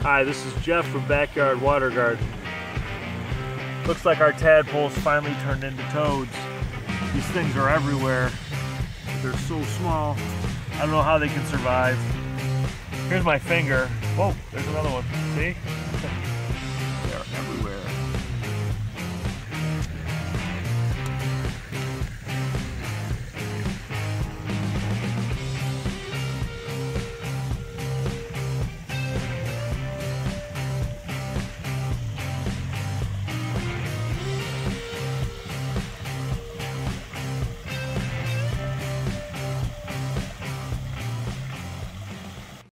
Hi, this is Jeff from Backyard Water Garden. Looks like our tadpoles finally turned into toads. These things are everywhere. They're so small. I don't know how they can survive. Here's my finger. Oh, there's another one. See?